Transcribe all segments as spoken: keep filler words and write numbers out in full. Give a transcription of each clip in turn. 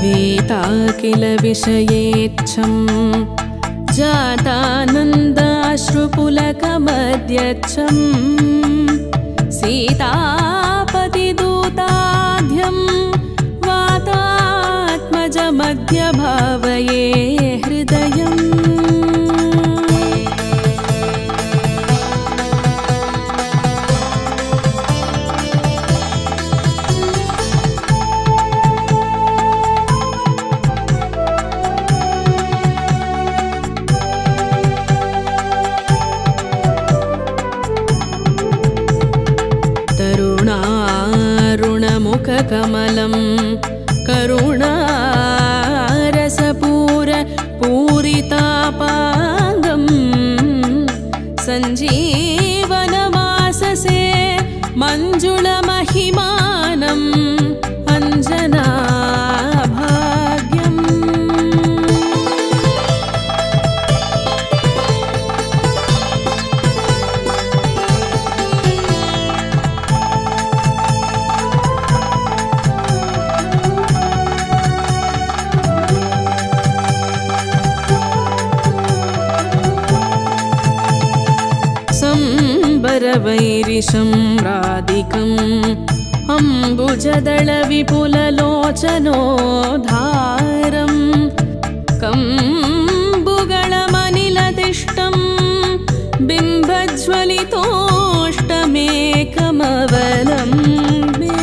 वीता किल विषयेच्छं जातानन्दाश्रुपुलकमद्यच्छं सीतापतिदूताढ्यं वातात्मजमद्य भावये हृदयम्। तरुणारुणमुखकमलं करुणारसपूर पूरितापाङ्गं सञ्जीवनमाससे मञ्जुलमहिमानम् अञ्जनाभाग्यम्। संबरवैरिशं राधिकम् अम्बुजदलविपुललोचनोद्धारं कम्बुगळमनिलदिष्टं बिम्बज्वलितोष्टमेकमवलम्बे।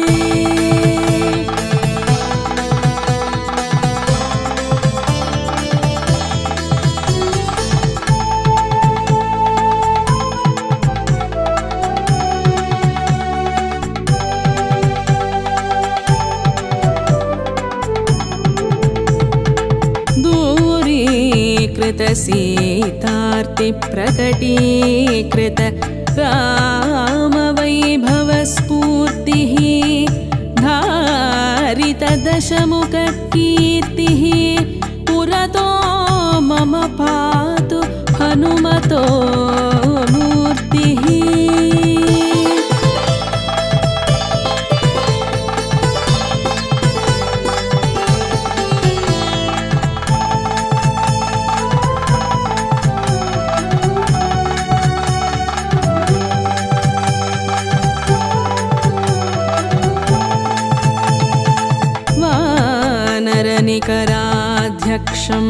सीतार्तिप्रकटीकृत रामवैभवस्फूर्तिः धारितदशमुखकीर्तिः पुरतो मम पातु हनुमतो मूर्तिः। निकराध्यक्षं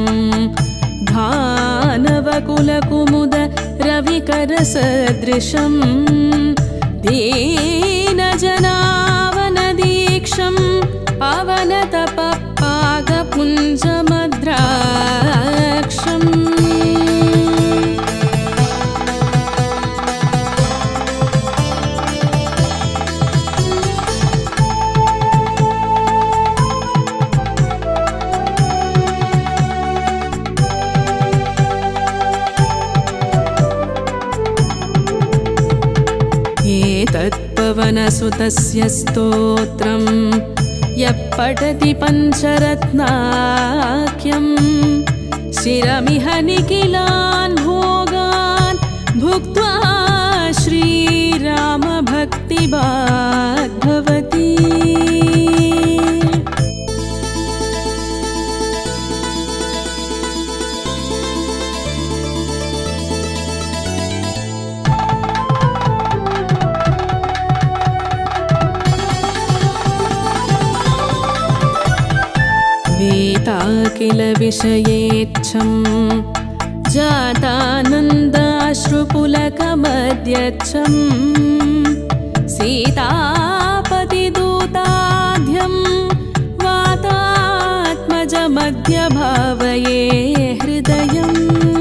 भानवकुलकुमुद रविकरसदृशं दीनजनावनदीक्षं पवनतपपागपुञ्जमद्राक्षम्। तत्पवनसुतस्य स्तोत्रं यः पठति पञ्चरत्नाख्यं शिरमिह निखिलान् भोगान् भुक्त्वा श्रीरामभक्तिभाग् भवति। वीता किल विषयेच्छं जातानन्दाश्रुपुलकमद्यच्छं सीतापतिदूताढ्यं वातात्मजमद्य भावये हृदयम्।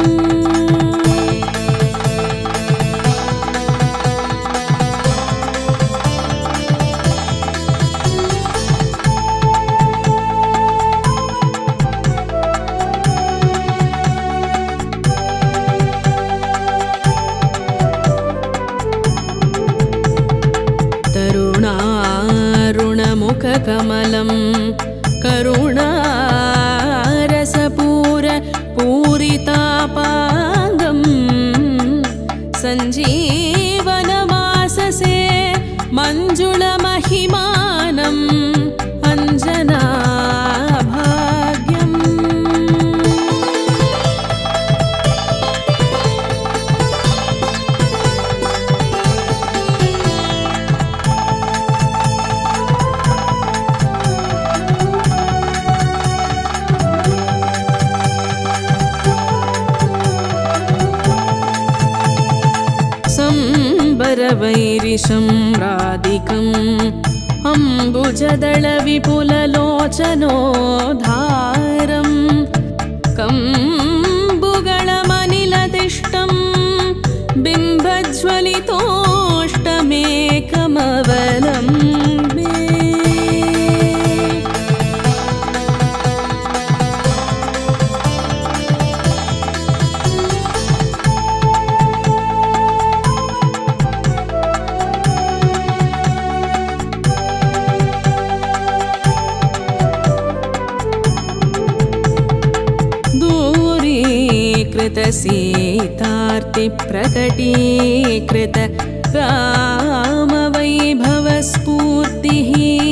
कमलं करुणारसपूर पूरितापाङ्गं सञ्जीवनमाससे मञ्जुलमहिमानम् अञ्जनाभाग्यम्। शम्बरवैरिशं राधिकम् अम्बुजदलविपुललोचनोद्धारं कम्बुगळमनिलतिष्ठं बिम्बज्वलितोष्टमेकमवलम्बे सीतार्तिप्रकटीकृत रामवैभवस्फूर्तिः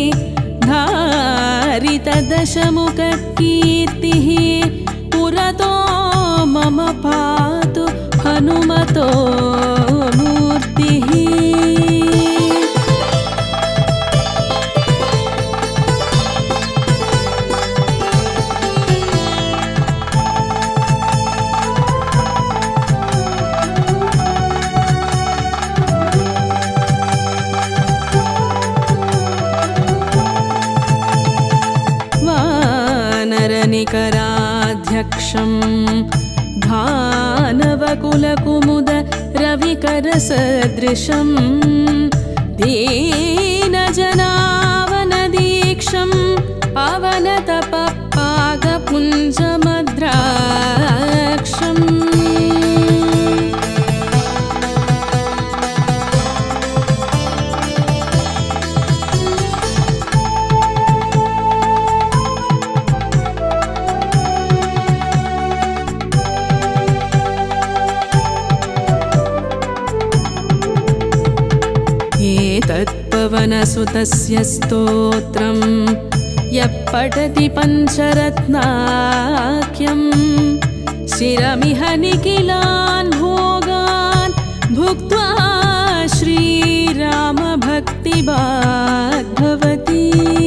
धारितदशमुखकीर्तिः पुरतो मम पातु हनुमतो मूर्तिः निकराध्यक्षं भानवकुलकुमुद रविकरसदृशं दीनजनावनदीक्षं पवनतपपागपुञ्जमद्राक्षम् तत्पवनसुतस्य स्तोत्रं यः पठति पञ्चरत्नाख्यं शिरमिह निखिलान् भोगान् भुक्त्वा श्रीरामभक्तिभाग् भवति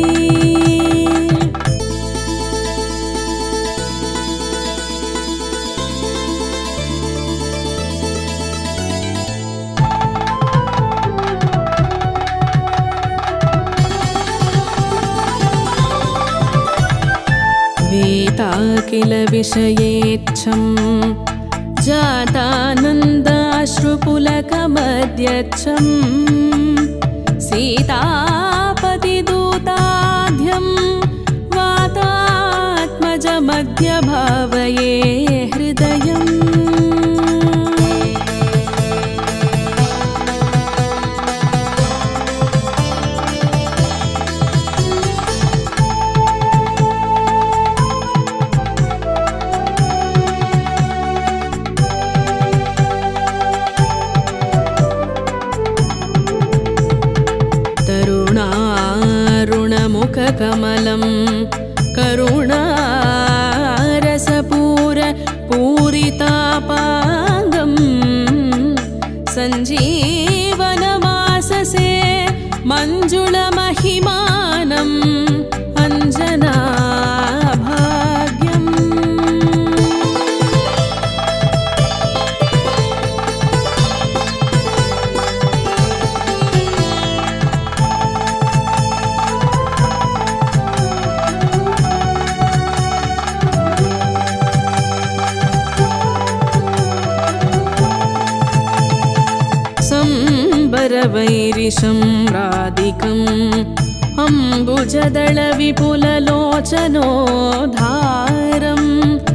किल विषयेच्छं जातानन्दाश्रुपुलकमद्यच्छं सीतापतिदूताढ्यं वातात्मजमद्य भावये हृदयम् कमलं करुणारसपूर पूरितापाङ्गं सञ्जीवनमाससे मञ्जुलमहिमानम् अञ्जनाभाग्यम् शम्बरवैरिशं राधिकम् अम्बुजदलविपुललोचनोद्धारं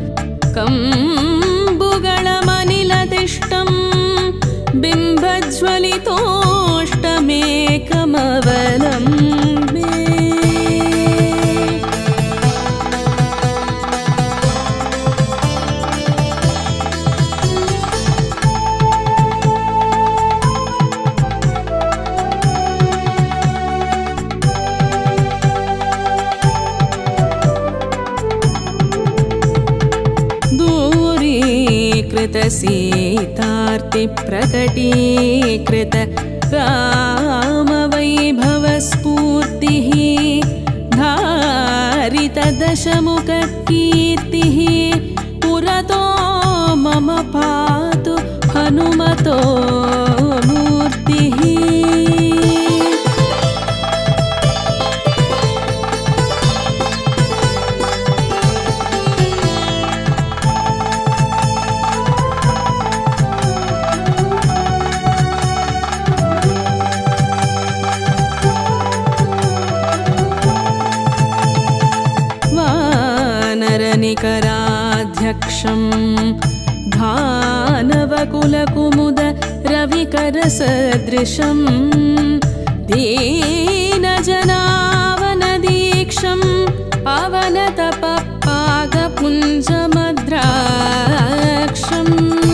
कम्बुगळमनिलतिष्ठं बिम्बज्वलितोष्टमेकमवलम्बे सीतार्तिप्रकटीकृत रामवैभवस्फूर्तिः धारितदशमुखकीर्तिः पुरतो मम पातु हनुमतो मूर्तिः वानरनिकराध्यक्षं धानवकुलकुमुद रविकरसदृशं दीनजनावनदीक्षं पवनतपपागपुञ्जमद्राक्षम्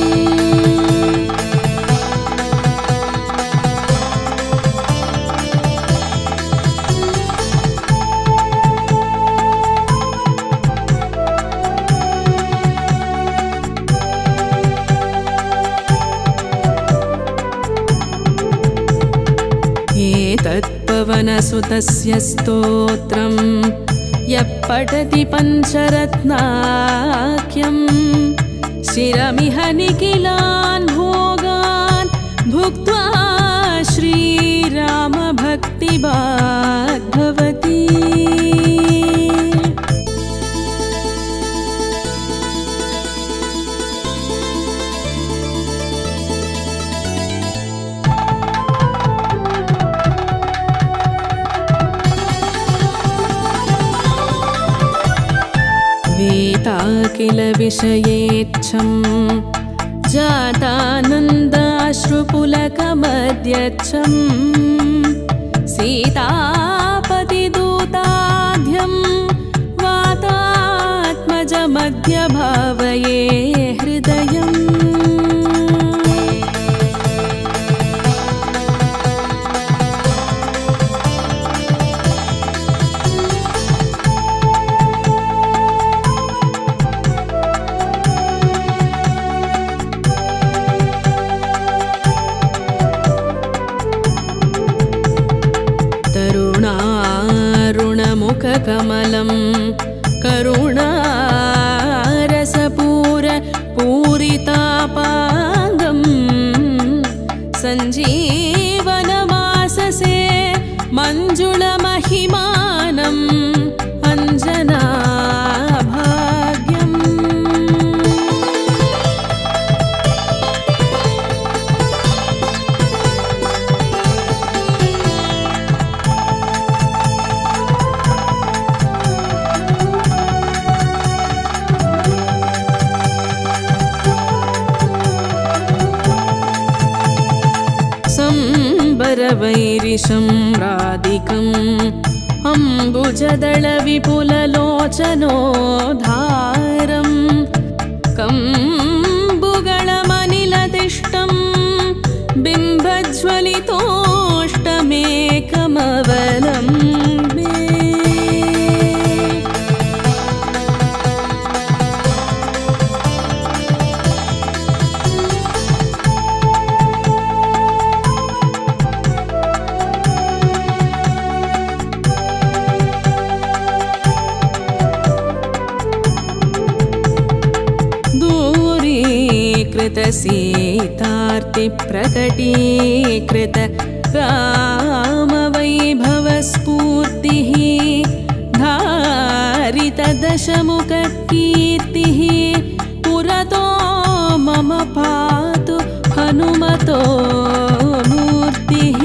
एतत्पवनसुतस्य स्तोत्रं यः पठति पञ्चरत्नाख्यं शिरमिह निखिलान् भोगान् भुक्त्वा श्रीरामभक्तिभाग् भवति। किल विषयेच्छं जातानन्दाश्रुपुलकमद्यच्छं सीतापतिदूताढ्यं वातात्मजमध्यभावये हृदयम्। कमलं करुणारसपूर पूरितापाङ्गं सञ्जीवनमाससे मञ्जुलमहिमानम् अञ्जनाभाग्यम्। वैरिशं राधिकम् अम्बुजदलविपुललोचनोद्धारं कम्बुगळमनिलतिष्ठं बिम्बज्वलितोष्टमेकमवलम्बे। सीतार्ति प्रकटीकृत रामवैभवस्फूर्तिः धारित दशमुखकीर्तिः पुरतो मम पातु हनुमतो मूर्तिः।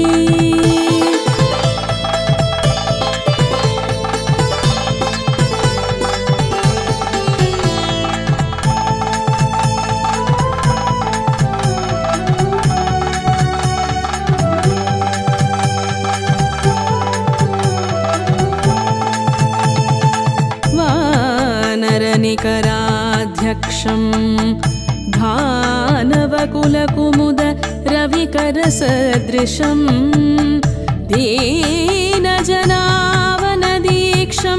निकराध्यक्षं धानवकुलकुमुद रविकरसदृशं दीनजनावनदीक्षं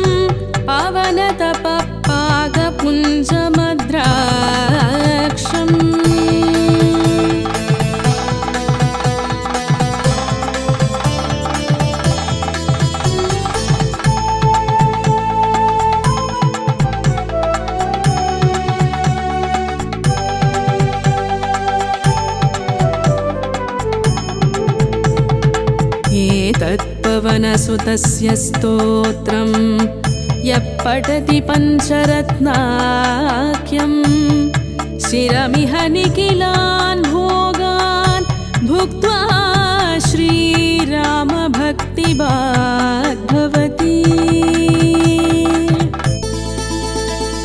पवनतपपागपुञ्जमद्राक्षम्। तत्पवनसुतस्य स्तोत्रं यः पठति पञ्चरत्नाख्यं शिरमिह निखिलान् भोगान् भुक्त्वा श्रीरामभक्तिभाग् भवति।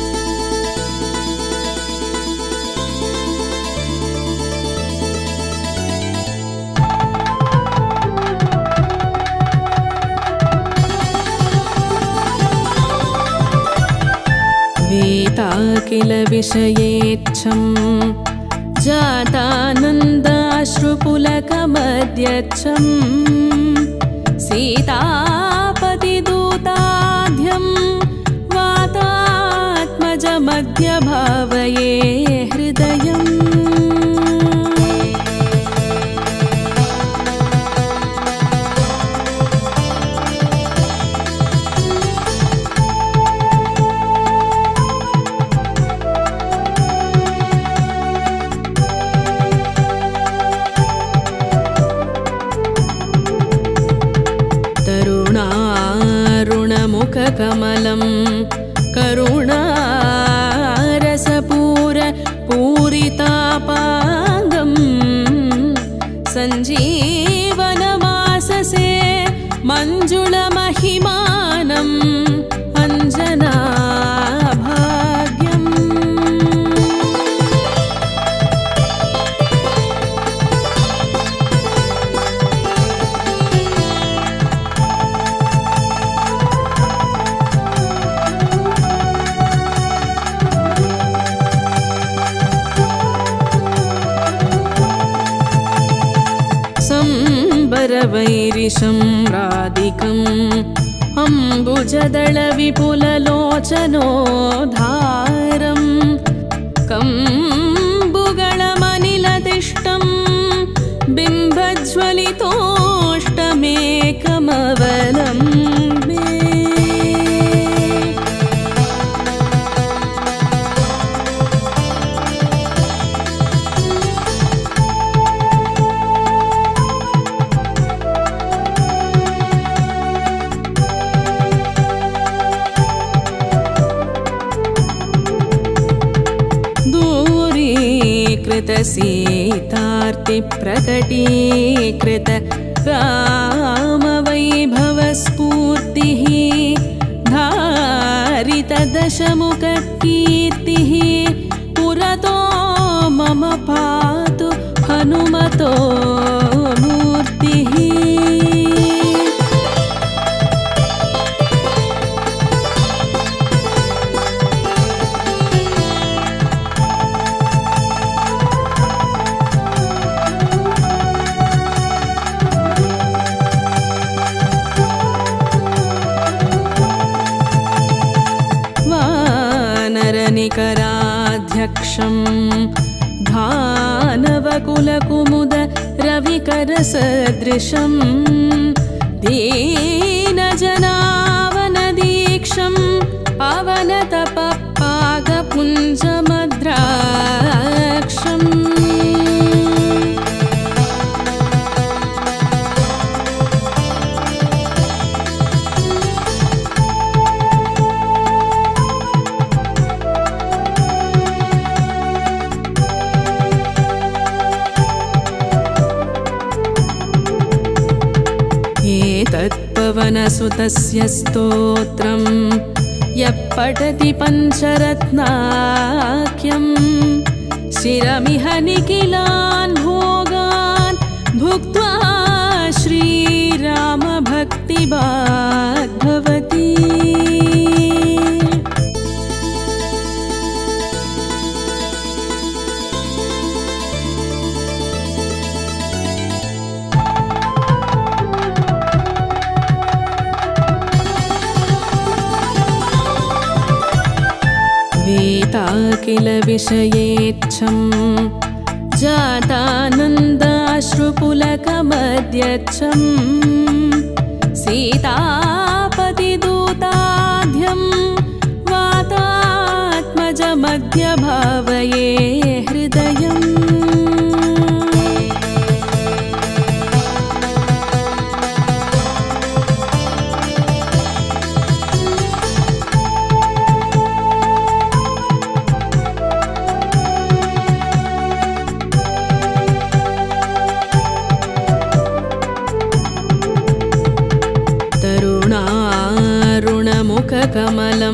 किल विषयेच्छं जातानन्दाश्रुपुलकमद्यच्छं सीतापतिदूताढ्यं वातात्मजमद्य भावये हृदयम्। कमलं करुणारसपूर पूरितापाङ्गं सञ्जीवनमाससे मञ्जुलमहिमानम् अञ्जनाभाग्यम्। वैरिशं राधिकम् अम्बुजदलविपुललोचनोद्धारं कम्बुगणमनिलतिष्ठं बिम्बज्वलितोष्टमेकमवलम्बे। सीतार्तिप्रकटीकृत रामवैभवस्फूर्तिः धारितदशमुखकीर्तिः पुरतो मम पातु हनुमतो मूर्तिः। निकराध्यक्षं भानवकुलकुमुद रविकरसदृशं दीनजनावनदीक्षं पवनतपपागपुञ्जमद्राक्षम्। पवनसुतस्य स्तोत्रं यः पठति पञ्चरत्नाख्यं शिरमिह निखिलान् भोगान् भुक्त्वा श्रीरामभक्तिभाग् भवति। किल विषयेच्छं जातानन्दाश्रुपुलकमद्यच्छं सीतापतिदूताढ्यं वातात्मजमद्य भावये हृदयम्। कमलं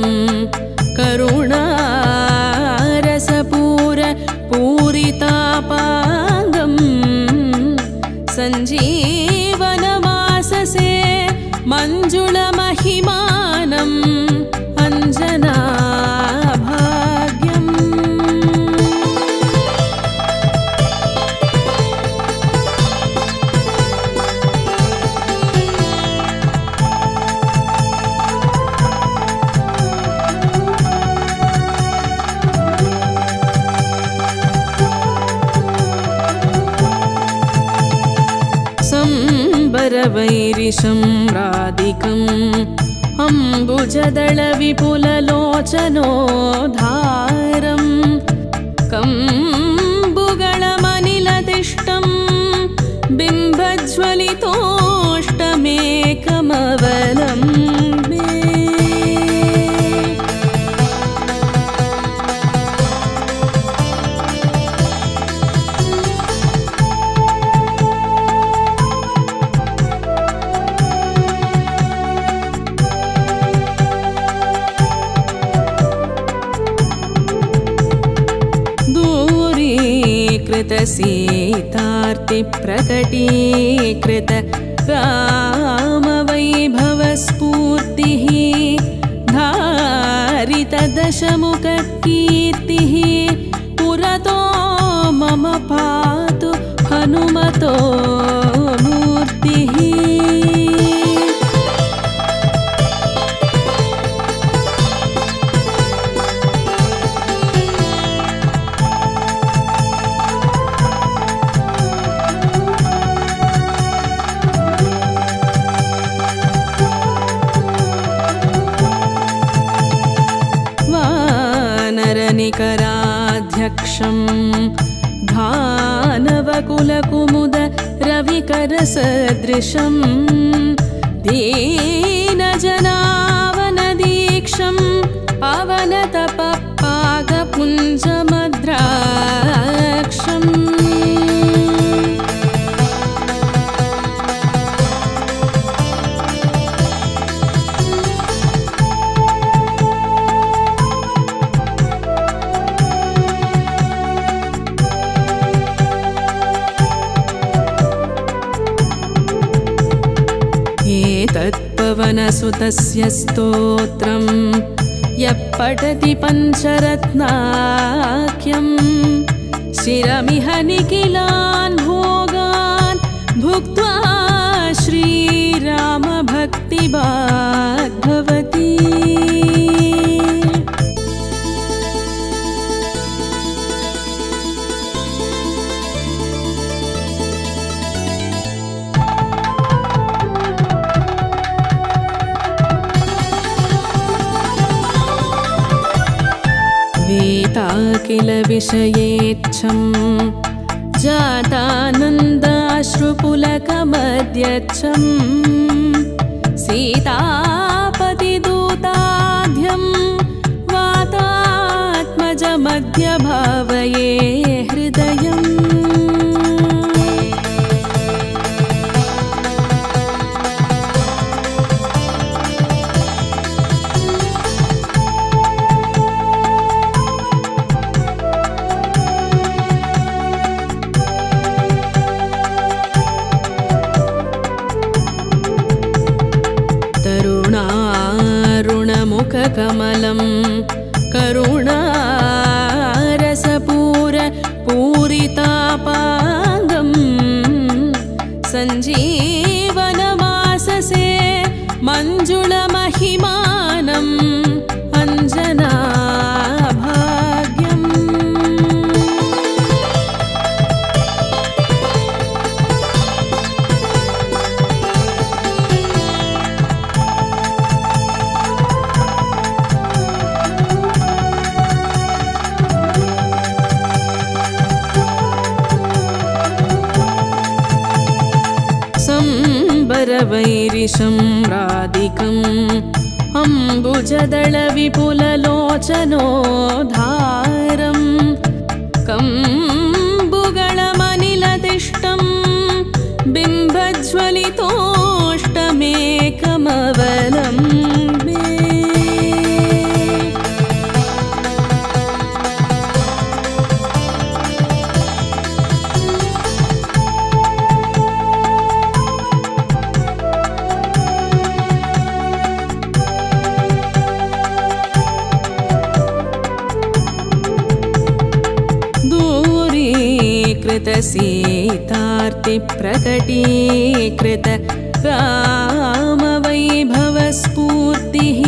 करुणारसपूर पूरितापाङ्गं सञ्जीवनमाससे मञ्जुलमहिमानम् अञ्जनाभाग्यम्। संबरवैरिशं राधिकम् अम्बुजदलविपुललोचनोद्धारम् कम्बुगळमनिलतिष्ठं बिम्बज्वलितोष्टमेकमवलम्बे सीतार्तिप्रकटीकृत रामवैभवस्फूर्तिः धारितदशमुखकीर्तिः पुरतो मम पातु हनुमतो मूर्तिः निकराध्यक्षं भानवकुलकुमुद रविकरसदृशं दीनजनावनदीक्षं पवनतपपागपुञ्जमद्राक्षम् तत्पवनसुतस्य स्तोत्रं यः पठति पञ्चरत्नाख्यं शिरमिह निखिलान् भोगान् भुक्त्वा श्रीरामभक्तिभाग् भवति किल विषयेच्छं जातानन्दाश्रुपुलकमद्यच्छं सीतापतिदूताढ्यं वातात्मजमध्यभावये हृदयम् कमलं करुणारसपूर पूरितापाङ्गं सञ्जीवनमाससे मञ्जुलमहिमानम् अञ्जनाभाग्यम् संबरवैरिशं राधिकम् अम्बुजदलविपुललोचनोद्धारम् कम्बुगळमनिलतिष्ठं बिम्बज्वलितोष्टमेकमवलम्बे सीतार्तिप्रकटीकृत रामवैभवस्फूर्तिः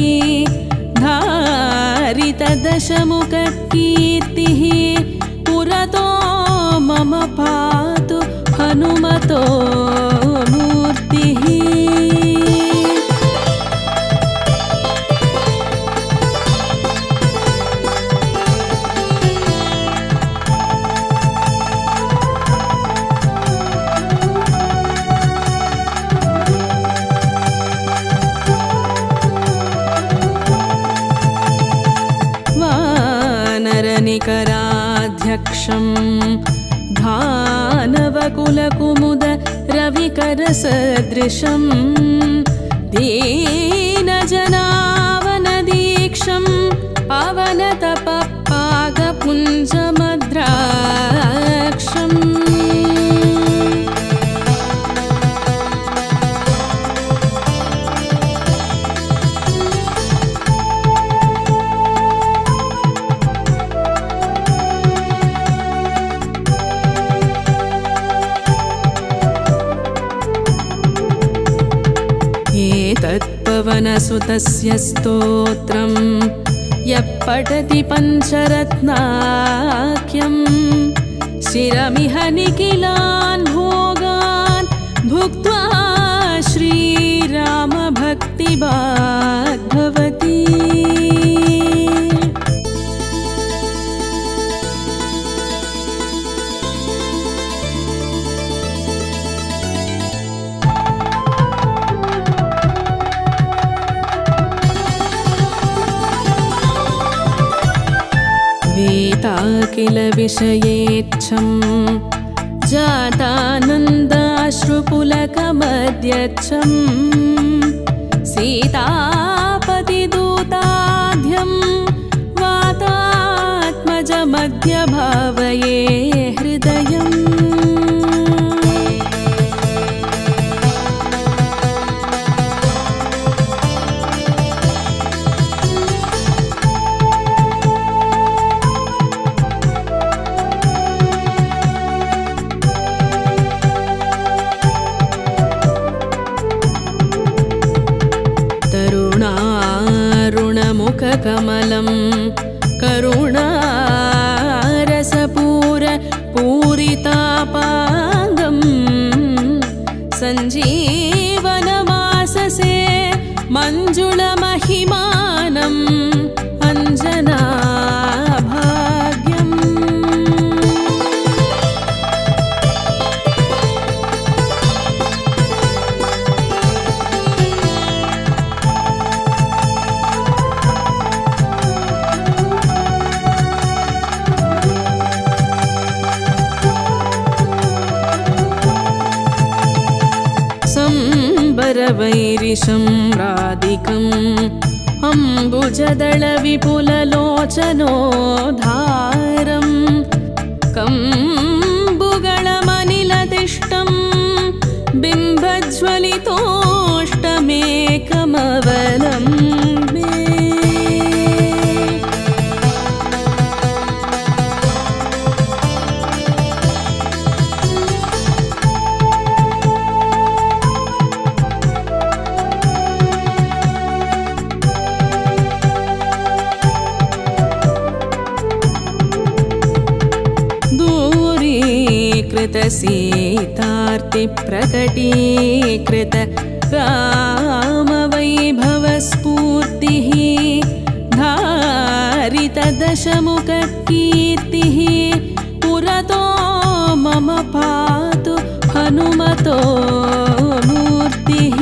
धारितदशमुखकीर्तिः पुरतो मम पातु हनुमतो मूर्तिः वानरनिकराध्यक्षं धानवकुलकुमुद रविकरसदृशं दीनजनावनदीक्षं पवनतपपागपुञ्जमद्राक्षम् एतत्पवनसुतस्य स्तोत्रं यः पठति पञ्चरत्नाख्यं शिरमिह निखिलान् भोगान् भुक्त्वा श्रीरामभक्तिभाग् भवति। किल विषयेच्छं जातानन्दाश्रुपुलकमद्यच्छं सीतापतिदूताढ्यं वातात्मजमद्य भावये हृदयम्। कमलं करुणारसपूर पूरितापादं सञ्जीवनमाससे मञ्जुलमहिमानम् अञ्जनाभाग्यम्। वैरिशं राधिकम् अम्बुजदलविपुललोचनोद्धारं कम्बुगळमनिलदिष्टं बिम्बज्वलितोष्टमेकमवलम्बे। सीतार्ति प्रकटीकृत रामवैभवस्फूर्तिः धारित दशमुखकीर्तिः पुरतो मम पातु हनुमतो मूर्तिः।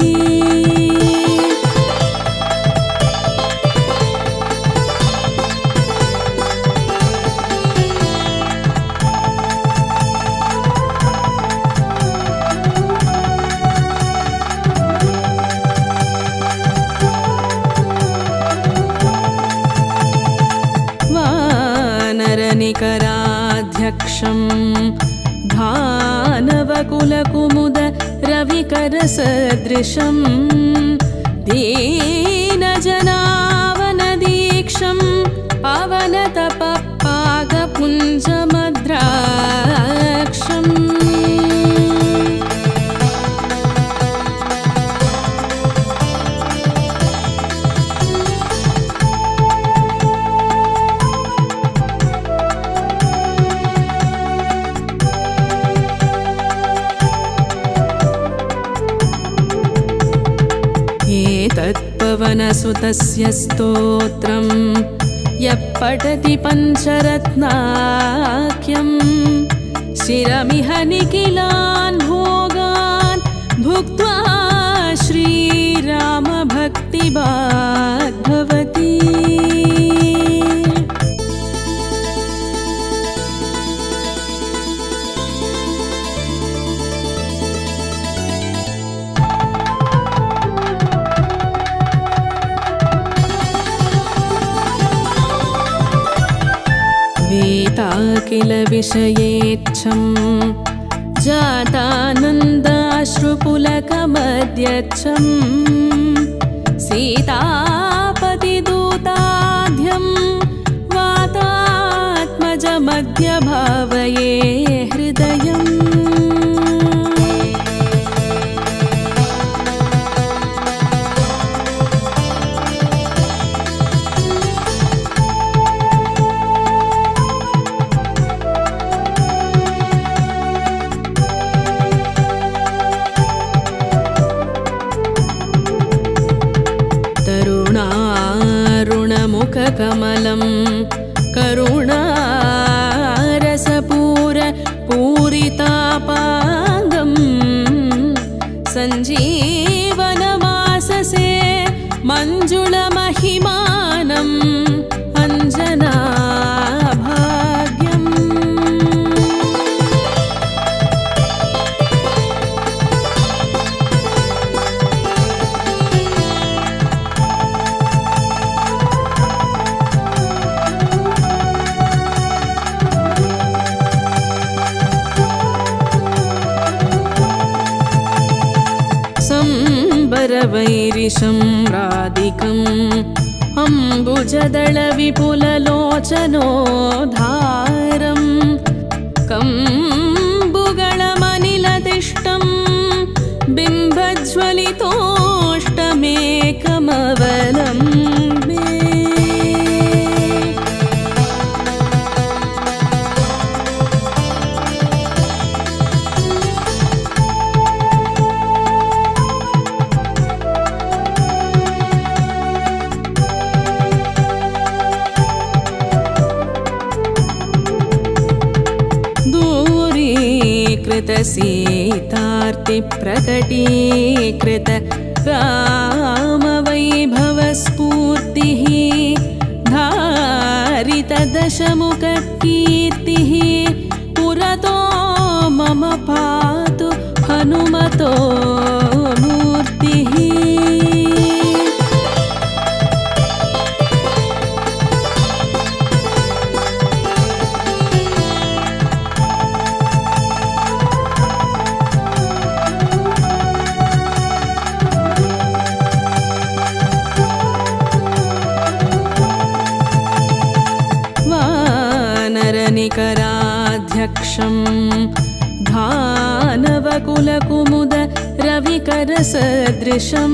निकराध्यक्षं धानवकुलकुमुद रविकरसदृशं दीनजनावनदीक्षं पवनतपपागपुञ्जमद्राक्षम्। तत्पवनसुतस्य स्तोत्रं यः पठति पञ्चरत्नाख्यं शिरमिह निखिलान् भोगान् भुक्त्वा श्रीरामभक्तिभाग् भवति। किल विषयेच्छं जातानन्दाश्रुपुलकमद्यच्छं सीतापतिदूताढ्यं वातात्मजमध्यभावये हृदयम् कमलं करुणारसपूर पूरितापाङ्गं सञ्जीवनमाससे मञ्जुलमहिमानम् अञ्जनाभाग्यम् वैरिशं राधिकम् अम्बुजदलविपुललोचनोद्धारं कम्बुगळमनिलतिष्ठं बिम्बज्वलितोष्टमेकमवलम्बे सीतार्तिप्रकटीकृत रामवैभवस्फूर्तिः धारितदशमुखकीर्तिः पुरतो मम पातु हनुमतो मूर्तिः निकराध्यक्षं धानवकुलकुमुद रविकरसदृशं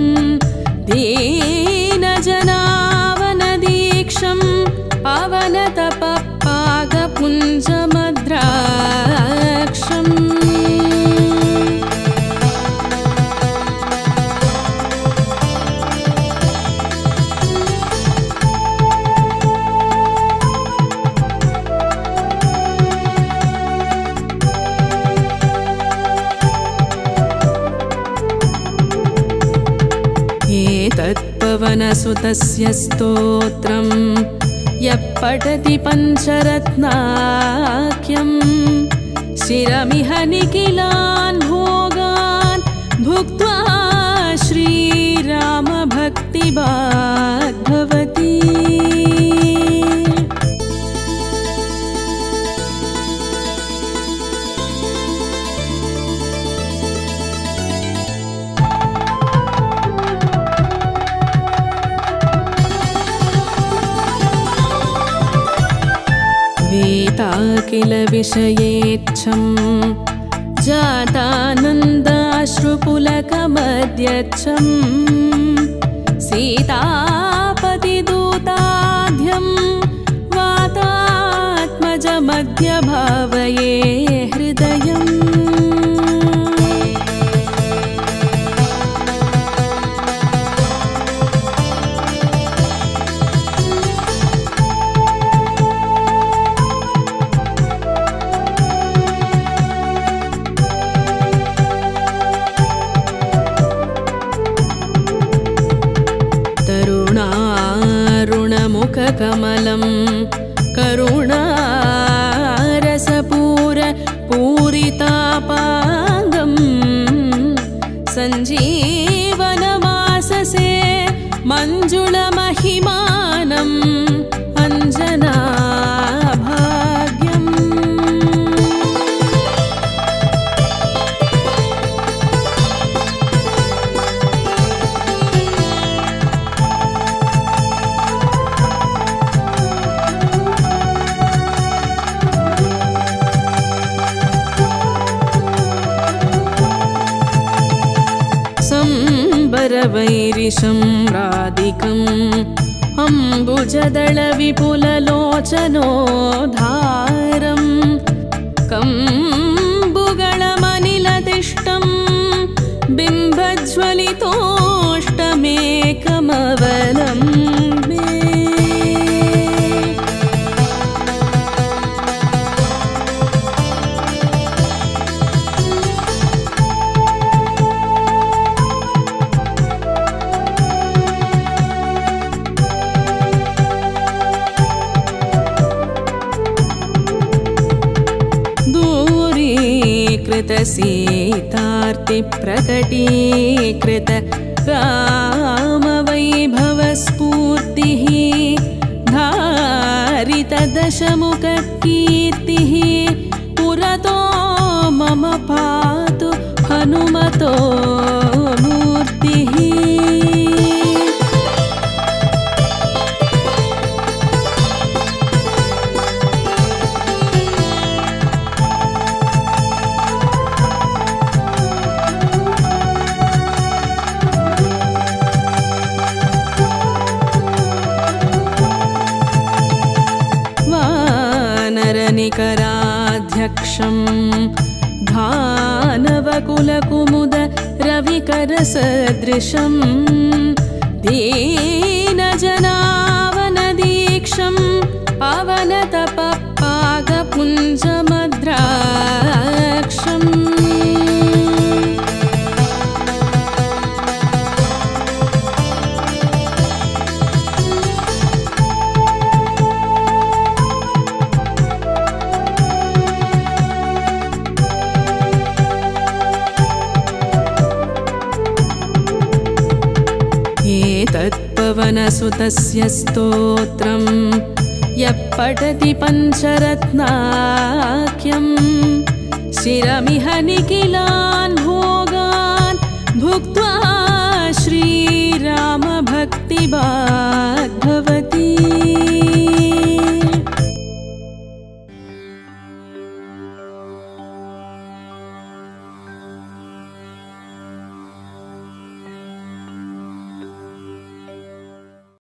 दीनजनावनदीक्षं पवनतपपागपुञ्जमद्राक्षम् तत्पवनसुतस्य स्तोत्रं यः पठति पञ्चरत्नाख्यं शिरमिह निखिलान् भोगान् भुक्त्वा श्रीरामभक्तिभाग् भवति। किल विषयेच्छं जातानन्दाश्रुपुलकमद्यच्छं सीतापतिदूताढ्यं वातात्मजमध्यभावये हृदयम् कमलं करुणारसपूर पूरितापाङ्गं सञ्जीवनमाससे मञ्जुलमहिमानम् अञ्जनाभाग्यम् वैरिशम्रादिकम् अम्बुजदलविपुललोचनोद्धारम् कम्बुगळमनिलदिष्टं बिम्बज्वलितोष्टमेकमवलम्बे सीतार्तिप्रकटीकृत रामवैभवस्फूर्तिः धारितदशमुखकीर्तिः पुरतो मम पातु हनुमतो मूर्तिः निकराध्यक्षं भानवकुलकुमुद रविकरसदृशं दीनजनावनदीक्षं पवनतपपागपुञ्जमद्राक्षम् तत्पवनसुतस्य स्तोत्रं यः पठति पञ्चरत्नाख्यं शिरमिह निखिलान् भोगान् भुक्त्वा श्रीरामभक्तिभाग् भवति।